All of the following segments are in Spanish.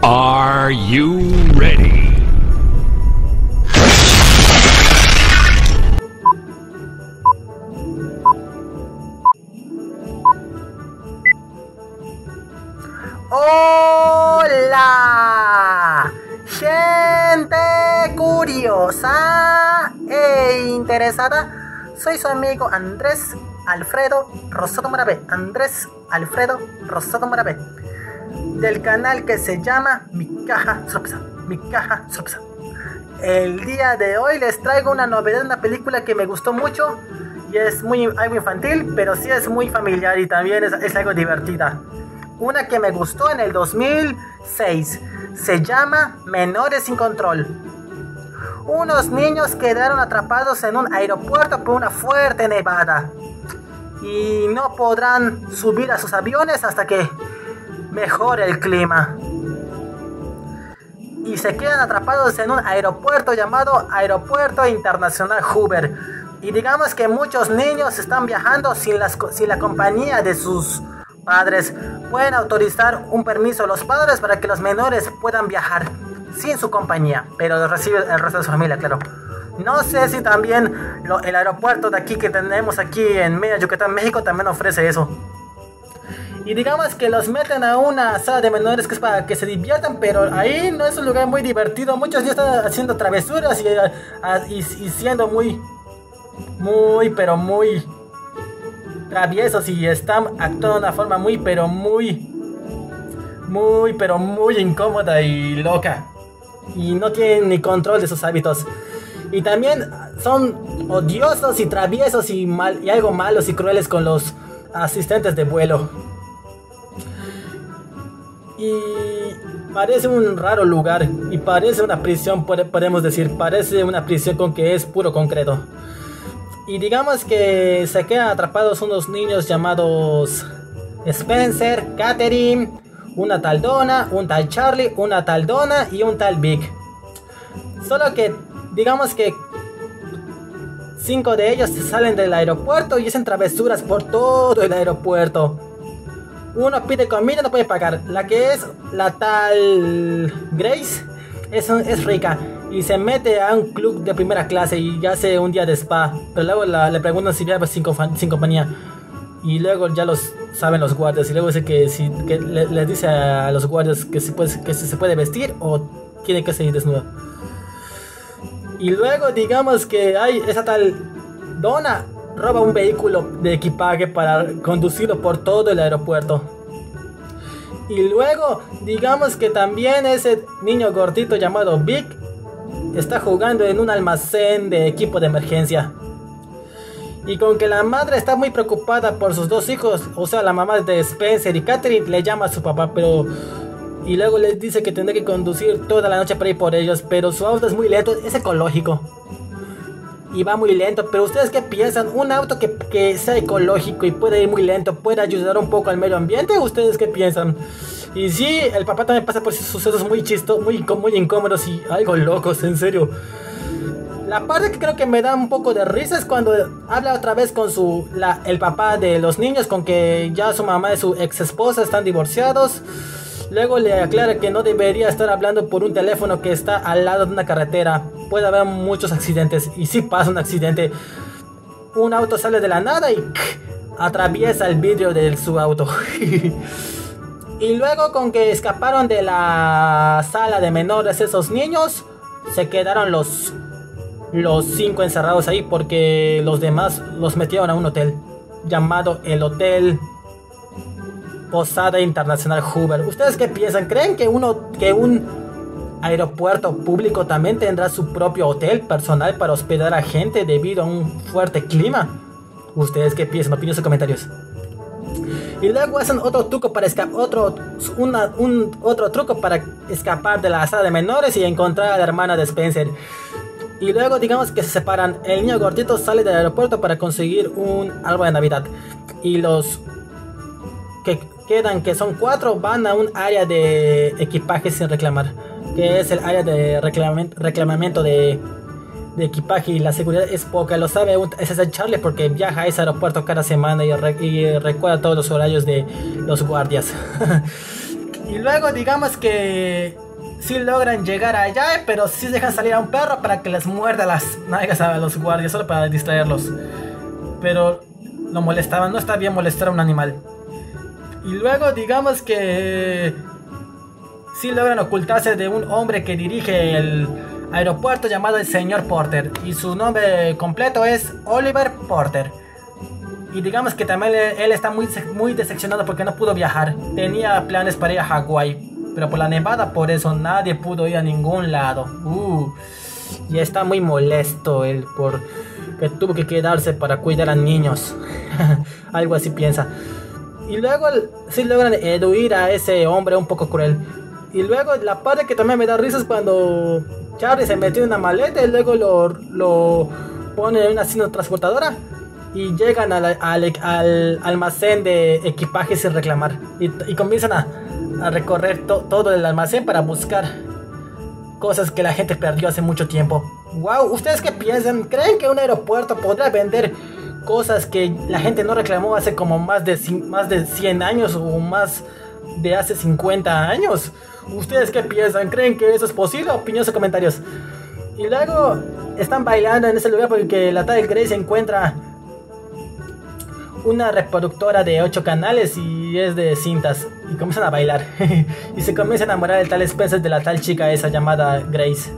Are you ready? ¡Hola! Gente curiosa e interesada, soy su amigo Andrés Alfredo Rosado Moravé, del canal que se llama Mi Caja Sorpresa. El día de hoy les traigo una novedad, una película que me gustó mucho y es algo infantil, pero sí es muy familiar y también es algo divertida. Una que me gustó en el 2006. Se llama Menores sin Control. Unos niños quedaron atrapados en un aeropuerto por una fuerte nevada y no podrán subir a sus aviones hasta que mejore el clima. Y se quedan atrapados en un aeropuerto llamado Aeropuerto Internacional Hoover. Y digamos que muchos niños están viajando sin la compañía de sus padres. Pueden autorizar un permiso a los padres para que los menores puedan viajar sin su compañía, pero recibe el resto de su familia, claro. No sé si también el aeropuerto de aquí que tenemos aquí en Mérida, Yucatán, México, también ofrece eso. Y digamos que los meten a una sala de menores que es para que se diviertan, pero ahí no es un lugar muy divertido. Muchos ya están haciendo travesuras y siendo muy traviesos y están actuando de una forma muy incómoda y loca, y no tienen ni control de sus hábitos, y también son odiosos y traviesos y algo malos y crueles con los asistentes de vuelo. Y parece un raro lugar y parece una prisión, podemos decir, parece una prisión con que es puro concreto. Y digamos que se quedan atrapados unos niños llamados Spencer, Catherine, una tal Donna, un tal Charlie, una tal Donna y un tal Vic. Solo que digamos que 5 de ellos salen del aeropuerto y hacen travesuras por todo el aeropuerto. Uno pide comida y no puede pagar. La que es la tal Grace es rica y se mete a un club de primera clase y hace un día de spa, pero luego le preguntan si viaja sin compañía, y luego ya los saben los guardias, y luego dice que les dice a los guardias que si se puede vestir o tiene que seguir desnudo. Y luego digamos que hay esa tal Donna roba un vehículo de equipaje para conducirlo por todo el aeropuerto. Y luego digamos que también ese niño gordito llamado Vic está jugando en un almacén de equipo de emergencia. Y con que la madre está muy preocupada por sus dos hijos, o sea, la mamá de Spencer y Catherine, le llama a su papá, y luego les dice que tendrá que conducir toda la noche para ir por ellos, pero su auto es muy lento, es ecológico y va muy lento. Pero ustedes qué piensan, un auto que sea ecológico y puede ir muy lento, puede ayudar un poco al medio ambiente. ¿Ustedes qué piensan? Y sí, el papá también pasa por sucesos muy chistosos, muy incómodos y algo locos, en serio. La parte que creo que me da un poco de risa es cuando habla otra vez con el papá de los niños, con que ya su mamá y su ex esposa están divorciados. Luego le aclara que no debería estar hablando por un teléfono que está al lado de una carretera. Puede haber muchos accidentes, y sí pasa un accidente. Un auto sale de la nada y atraviesa el vidrio de su auto. Y luego con que escaparon de la sala de menores esos niños, se quedaron los 5 encerrados ahí, porque los demás los metieron a un hotel llamado el Hotel Posada Internacional Hoover. ¿Ustedes qué piensan? ¿Creen que un aeropuerto público también tendrá su propio hotel personal para hospedar a gente debido a un fuerte clima? ¿Ustedes qué piensan? Opiniones y comentarios. Y luego hacen otro truco para otro truco para escapar de la sala de menores y encontrar a la hermana de Spencer. Y luego digamos que se separan. El niño gordito sale del aeropuerto para conseguir un árbol de Navidad, y los que quedan, que son 4, van a un área de equipaje sin reclamar, que es el área de reclamamiento de equipaje, y la seguridad es poca. Lo sabe ese Charlie porque viaja a ese aeropuerto cada semana y recuerda todos los horarios de los guardias. Y luego digamos que sí logran llegar allá, pero sí dejan salir a un perro para que les muerda las nalgas a los guardias, solo para distraerlos. Pero lo molestaban, no está bien molestar a un animal. Y luego digamos que sí logran ocultarse de un hombre que dirige el aeropuerto llamado el señor Porter. Y su nombre completo es Oliver Porter. Y digamos que también él está muy decepcionado porque no pudo viajar. Tenía planes para ir a Hawái, pero por la nevada, por eso nadie pudo ir a ningún lado. Y está muy molesto él porque tuvo que quedarse para cuidar a niños. Algo así piensa. Y luego sí logran huir a ese hombre un poco cruel. Y luego la parte que también me da risa es cuando Charlie se metió en una maleta y luego lo pone en una cinta transportadora. Y llegan al almacén de equipajes sin reclamar. Y comienzan a recorrer todo el almacén para buscar cosas que la gente perdió hace mucho tiempo. Wow, ¿ustedes qué piensan? ¿Creen que un aeropuerto podrá vender cosas que la gente no reclamó hace como más de 100 años o más de hace 50 años? ¿Ustedes qué piensan? ¿Creen que eso es posible? Opiniones o comentarios. Y luego están bailando en ese lugar porque la tal Grace encuentra una reproductora de 8 canales y es de cintas. Y comienzan a bailar. Y se comienza a enamorar el tal Spencer de la tal chica esa llamada Grace.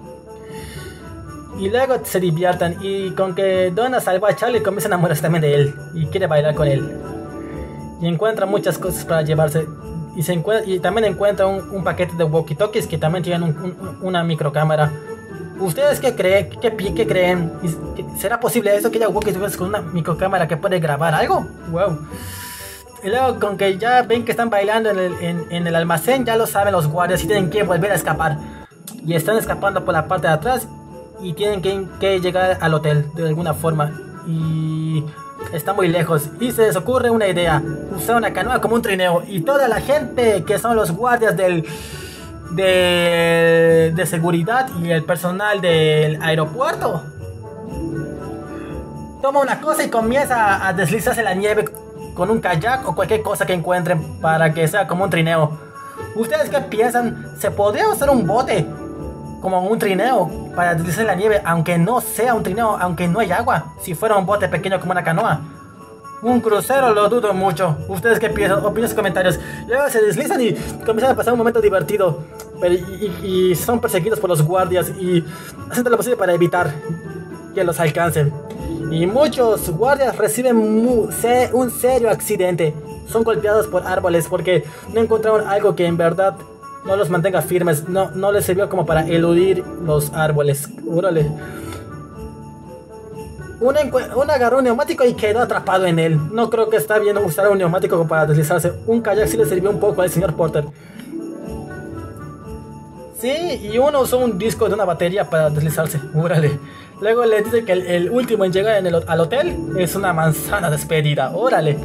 Y luego se diviertan. Y con que Donna salvó a Charlie, comienza a enamorarse también de él. Y quiere bailar con él. Y encuentra muchas cosas para llevarse. Y también encuentra un paquete de walkie-talkies que también tienen una microcámara. ¿Ustedes qué creen? ¿Qué creen? ¿Será posible eso que haya walkie-talkies con una microcámara que puede grabar algo? Wow. Y luego con que ya ven que están bailando en el almacén, ya lo saben los guardias y tienen que volver a escapar. Y están escapando por la parte de atrás y tienen que llegar al hotel de alguna forma. Y está muy lejos y se les ocurre una idea: usar una canoa como un trineo. Y toda la gente que son los guardias de seguridad y el personal del aeropuerto toma una cosa y comienza a deslizarse en la nieve con un kayak o cualquier cosa que encuentren para que sea como un trineo. ¿Ustedes qué piensan? ¿Se podría usar un bote como un trineo para deslizar en la nieve, aunque no sea un trineo, aunque no hay agua? Si fuera un bote pequeño como una canoa. Un crucero lo dudo mucho. ¿Ustedes qué piensan? Opiniones y comentarios. Luego se deslizan y comienzan a pasar un momento divertido. Y son perseguidos por los guardias y hacen todo lo posible para evitar que los alcancen. Y muchos guardias reciben un serio accidente. Son golpeados por árboles porque no encontraron algo que en verdad no los mantenga firmes. No les sirvió como para eludir los árboles. Órale. Uno agarró un neumático y quedó atrapado en él. No creo que está bien usar un neumático como para deslizarse. Un kayak sí le sirvió un poco al señor Porter. Sí, y uno usó un disco de una batería para deslizarse. Órale. Luego le dice que el último en llegar al hotel es una manzana despedida. Órale.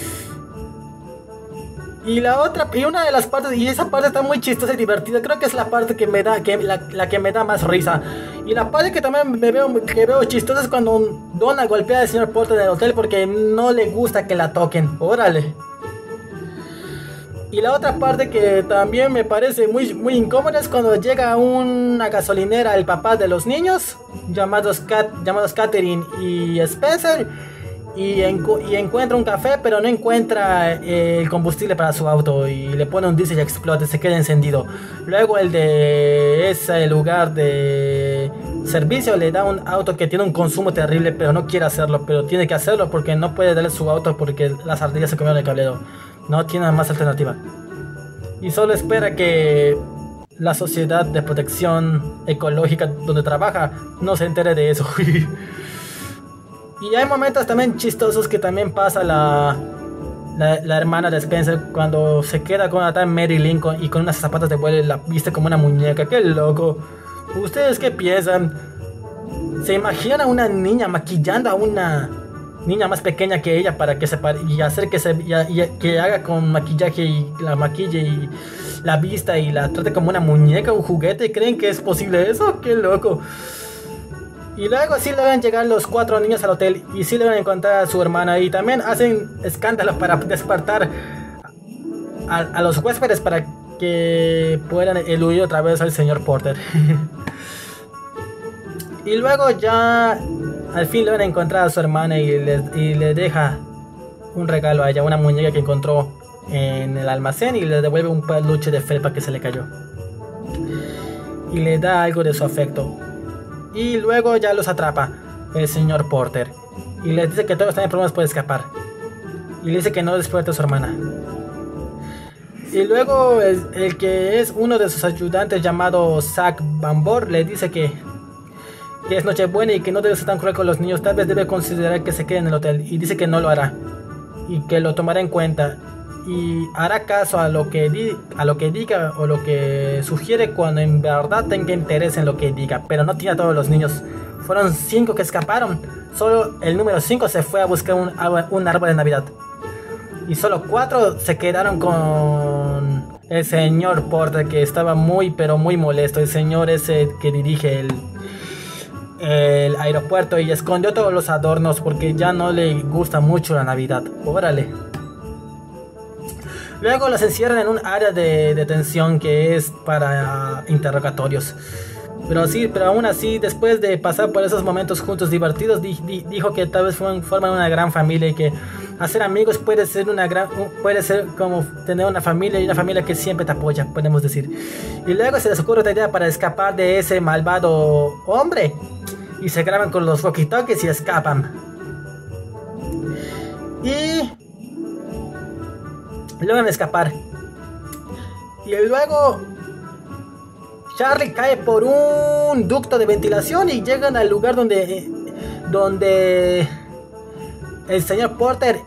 Y una de las partes, y esa parte está muy chistosa y divertida, creo que es la parte que me da, la que me da más risa. Y la parte que también veo chistosa es cuando Donna golpea al señor Porter del hotel porque no le gusta que la toquen. Órale. Y la otra parte que también me parece muy incómoda es cuando llega a una gasolinera el papá de los niños, llamados Catherine y Spencer. Y encuentra un café, pero no encuentra el combustible para su auto. Y le pone un diésel y explota, se queda encendido. Luego el de ese lugar de servicio le da un auto que tiene un consumo terrible, pero no quiere hacerlo. Pero tiene que hacerlo porque no puede darle su auto porque las ardillas se comieron el cablero. No tiene más alternativa. Y solo espera que la sociedad de protección ecológica donde trabaja no se entere de eso. Y hay momentos también chistosos que también pasa la hermana de Spencer cuando se queda con la tal Mary Lincoln y con unas zapatas de vuelo y la viste como una muñeca. ¡Qué loco! ¿Ustedes qué piensan? ¿Se imaginan a una niña maquillando a una niña más pequeña que ella para que y hacer que haga con maquillaje y la maquille y la vista y la trate como una muñeca, un juguete? ¿Creen que es posible eso? ¡Qué loco! Y luego sí logran llegar los 4 niños al hotel y sí logran encontrar a su hermana. Y también hacen escándalos para despertar a los huéspedes para que puedan eludir otra vez al señor Porter. Y luego ya al fin logran encontrar a su hermana y le deja un regalo a ella, una muñeca que encontró en el almacén, y le devuelve un peluche de felpa que se le cayó. Y le da algo de su afecto. Y luego ya los atrapa el señor Porter. Y les dice que todos tienen problemas por escapar. Y le dice que no despierte a su hermana. Y luego el que es uno de sus ayudantes, llamado Zach Bambor, le dice que es Nochebuena y que no debe ser tan cruel con los niños. Tal vez debe considerar que se quede en el hotel. Y dice que no lo hará. Y que lo tomará en cuenta. Y hará caso a lo que diga o lo que sugiere cuando en verdad tenga interés en lo que diga. Pero no tiene a todos los niños. Fueron 5 que escaparon. Solo el número 5 se fue a buscar un árbol de Navidad. Y solo 4 se quedaron con el señor Porter, que estaba muy pero muy molesto. El señor ese que dirige el aeropuerto, y escondió todos los adornos porque ya no le gusta mucho la Navidad. Órale. Luego los encierran en un área de detención que es para interrogatorios. Pero aún así, después de pasar por esos momentos juntos divertidos, dijo que tal vez forman una gran familia, y que hacer amigos puede ser como tener una familia, y una familia que siempre te apoya, podemos decir. Y luego se les ocurre otra idea para escapar de ese malvado hombre, y se graban con los walkie-talkies y escapan. Y logran escapar. Y luego Charlie cae por un ducto de ventilación y llegan al lugar donde el señor Porter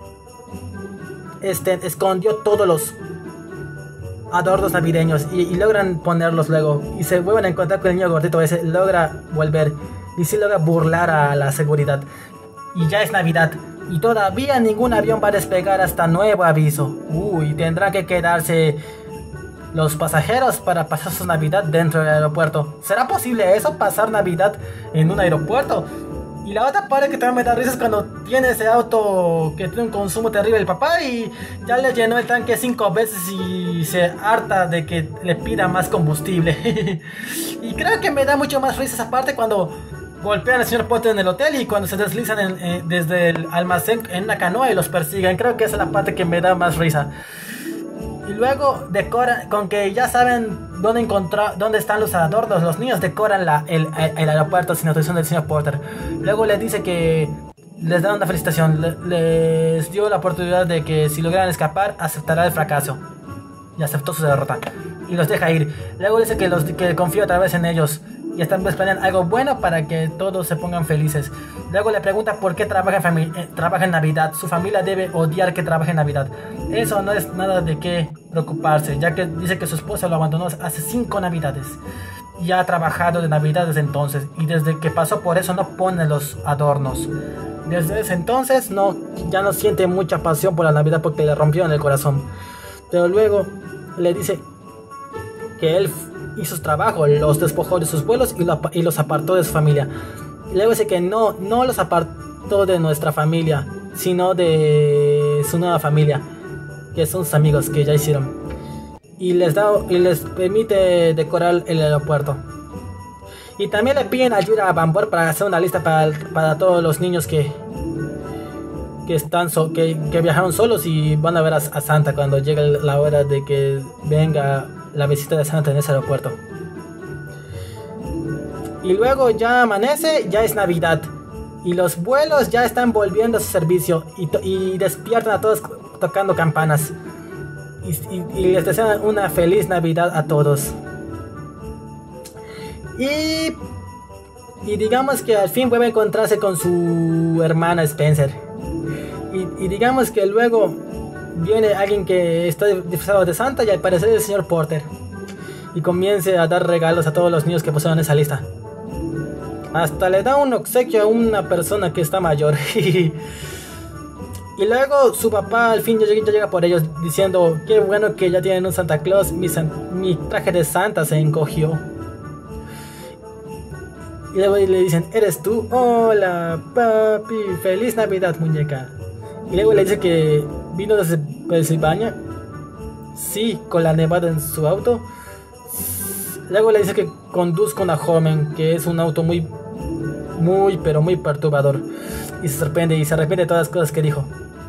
escondió todos los adornos navideños, y logran ponerlos luego, y se vuelven a encontrar con el niño gordito ese. Logra volver y sí logra burlar a la seguridad, y ya es Navidad. Y todavía ningún avión va a despegar hasta nuevo aviso. Y tendrán que quedarse los pasajeros para pasar su Navidad dentro del aeropuerto. ¿Será posible eso? ¿Pasar Navidad en un aeropuerto? Y la otra parte que también me da risa es cuando tiene ese auto que tiene un consumo terrible el papá, y ya le llenó el tanque 5 veces y se harta de que le pida más combustible. Y creo que me da mucho más risa esa parte cuando golpean al señor Potter en el hotel, y cuando se deslizan desde el almacén en una canoa y los persiguen. Creo que esa es la parte que me da más risa. Y luego decoran, con que ya saben dónde están los adornos, los niños decoran el aeropuerto sin autorización del señor Porter. Luego les dice que les dan una felicitación, les dio la oportunidad de que si lograran escapar aceptará el fracaso, y aceptó su derrota y los deja ir. Luego dice que confía otra vez en ellos y están planeando algo bueno para que todos se pongan felices. Luego le pregunta por qué trabaja en Navidad. Su familia debe odiar que trabaje en Navidad. Eso no es nada de qué preocuparse, ya que dice que su esposa lo abandonó hace 5 Navidades y ha trabajado de Navidad desde entonces, y desde que pasó por eso no pone los adornos. Desde ese entonces ya no siente mucha pasión por la Navidad porque le rompió en el corazón. Pero luego le dice que él hizo su trabajo, los despojó de sus vuelos y los apartó de su familia. Y luego dice que no los apartó de nuestra familia, sino de su nueva familia, que son sus amigos que ya hicieron. Y les permite decorar el aeropuerto. Y también le piden ayuda a Bambor para hacer una lista para todos los niños que viajaron solos y van a ver a Santa cuando llegue la hora de que venga la visita de Santa en ese aeropuerto. Y luego ya amanece, ya es Navidad, y los vuelos ya están volviendo a su servicio, y despiertan a todos tocando campanas, y les desean una feliz Navidad a todos. Y digamos que al fin vuelve a encontrarse con su hermana Spencer. Y digamos que luego viene alguien que está disfrazado de Santa, y al parecer es el señor Porter, y comienza a dar regalos a todos los niños que pusieron esa lista. Hasta le da un obsequio a una persona que está mayor. Y luego su papá al fin ya llega por ellos diciendo: qué bueno que ya tienen un Santa Claus, mi traje de Santa se encogió. Y luego le dicen: ¿eres tú? Hola papi, feliz Navidad muñeca. Y luego le dice que vino desde Pensilvania. sí con la nevada en su auto. Luego le dice que conduzca una joven, que es un auto pero muy perturbador. Y se arrepiente de todas las cosas que dijo.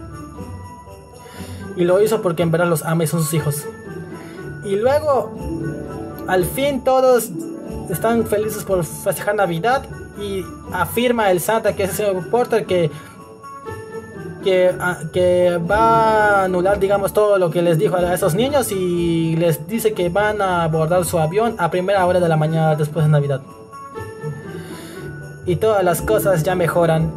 Y lo hizo porque en verdad los ama y son sus hijos. Y luego, al fin todos están felices por festejar Navidad. Y afirma el Santa, que es el señor Porter, que va a anular, digamos, todo lo que les dijo a esos niños. Y les dice que van a abordar su avión a primera hora de la mañana después de Navidad. Y todas las cosas ya mejoran.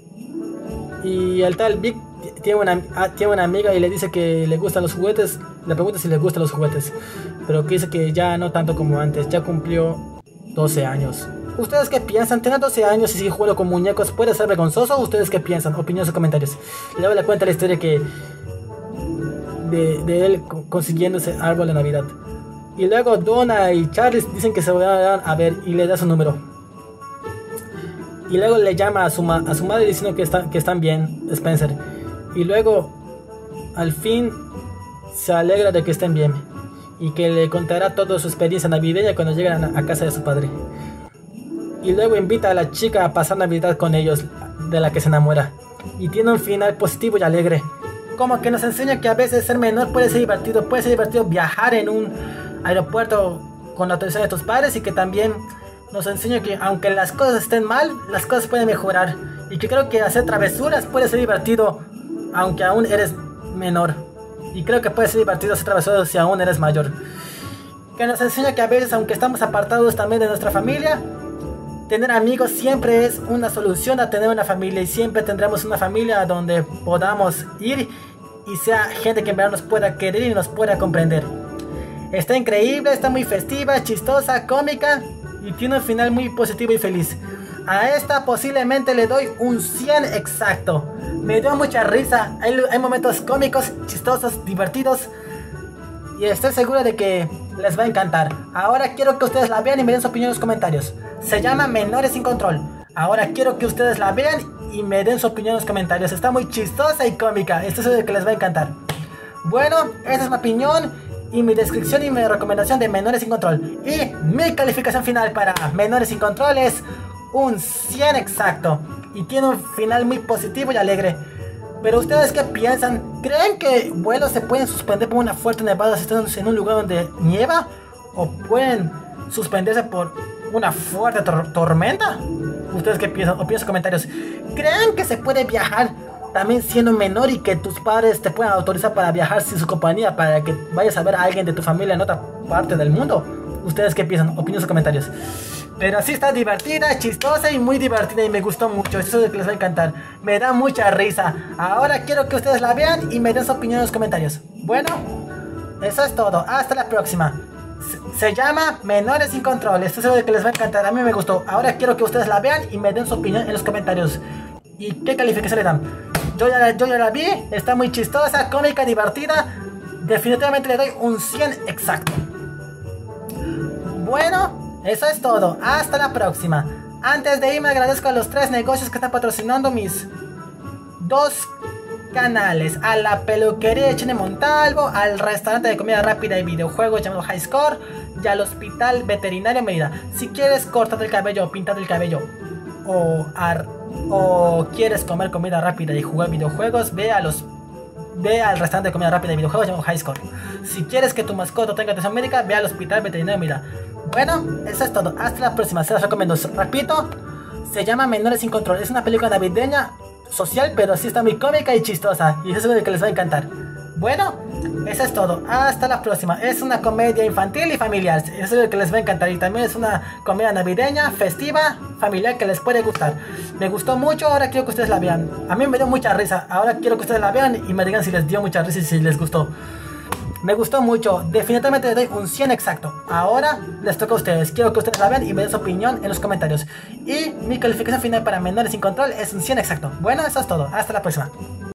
Y el tal Vic tiene una amiga y le dice que le gustan los juguetes. Le pregunta si le gustan los juguetes, pero que dice que ya no tanto como antes. Ya cumplió 12 años. ¿Ustedes qué piensan? ¿Tener 12 años y seguir jugando con muñecos puede ser vergonzoso? ¿Ustedes qué piensan? Opiniones o comentarios. Y luego le cuenta la historia de él consiguiendo ese árbol de Navidad. Y luego Donna y Charlie dicen que se van a ver y le da su número. Y luego le llama a su madre diciendo que están bien, Spencer. Y luego, al fin, se alegra de que estén bien. Y que le contará toda su experiencia navideña cuando lleguen a casa de su padre. Y luego invita a la chica a pasar Navidad con ellos, de la que se enamora. Y tiene un final positivo y alegre. Como que nos enseña que a veces ser menor puede ser divertido. Puede ser divertido viajar en un aeropuerto con la autorización de tus padres. Y que también nos enseña que aunque las cosas estén mal, las cosas pueden mejorar. Y que creo que hacer travesuras puede ser divertido aunque aún eres menor. Y creo que puede ser divertido hacer travesuras si aún eres mayor. Que nos enseña que a veces, aunque estamos apartados también de nuestra familia, tener amigos siempre es una solución a tener una familia. Y siempre tendremos una familia donde podamos ir y sea gente que en verdad nos pueda querer y nos pueda comprender. Está increíble, está muy festiva, chistosa, cómica y tiene un final muy positivo y feliz. A esta posiblemente le doy un 100 exacto. Me dio mucha risa, hay momentos cómicos, chistosos, divertidos. Y estoy seguro de que les va a encantar. Ahora quiero que ustedes la vean y me den su opinión en los comentarios. Se llama Menores sin Control. Ahora quiero que ustedes la vean y me den su opinión en los comentarios. Está muy chistosa y cómica. Estoy seguro de que les va a encantar. Bueno, esa es mi opinión y mi descripción y mi recomendación de Menores sin Control. Y mi calificación final para Menores sin Control es un 100 exacto. Y tiene un final muy positivo y alegre. Pero ustedes qué piensan? ¿Creen que vuelos se pueden suspender por una fuerte nevada si están en un lugar donde nieva? ¿O pueden suspenderse por una fuerte tormenta? ¿Ustedes qué piensan? Opinen en sus comentarios. ¿Creen que se puede viajar también siendo menor y que tus padres te puedan autorizar para viajar sin su compañía, para que vayas a ver a alguien de tu familia en otra parte del mundo? ¿Ustedes qué piensan? Opinen en sus comentarios. Pero sí está divertida, chistosa y muy divertida y me gustó mucho. Eso es lo que les va a encantar. Me da mucha risa. Ahora quiero que ustedes la vean y me den su opinión en los comentarios. Bueno, eso es todo. Hasta la próxima. Se llama Menores sin Control. Estoy seguro de que les va a encantar. A mí me gustó. Ahora quiero que ustedes la vean y me den su opinión en los comentarios. ¿Y qué calificación le dan? Yo ya la vi. Está muy chistosa, cómica, divertida. Definitivamente le doy un 100 exacto. Bueno, eso es todo, hasta la próxima. Antes de irme agradezco a los 3 negocios que están patrocinando mis 2 canales. A la peluquería de Chene Montalvo, al restaurante de comida rápida y videojuegos llamado High Score y al hospital veterinario Mérida. Si quieres cortarte el cabello o pintar el cabello o quieres comer comida rápida y jugar videojuegos, ve al restaurante de comida rápida y videojuegos llamado High Score. Si quieres que tu mascota tenga atención médica, ve al hospital veterinario Mérida. Bueno, eso es todo. Hasta la próxima. Se las recomiendo. Repito, se llama Menores sin Control. Es una película navideña social, pero sí está muy cómica y chistosa. Y eso es lo que les va a encantar. Bueno, eso es todo. Hasta la próxima. Es una comedia infantil y familiar. Eso es lo que les va a encantar. Y también es una comedia navideña, festiva, familiar, que les puede gustar. Me gustó mucho. Ahora quiero que ustedes la vean. A mí me dio mucha risa. Ahora quiero que ustedes la vean y me digan si les dio mucha risa y si les gustó. Me gustó mucho, definitivamente le doy un 100 exacto. Ahora les toca a ustedes, quiero que ustedes la vean y me den su opinión en los comentarios. Y mi calificación final para Menores sin Control es un 100 exacto. Bueno, eso es todo, hasta la próxima.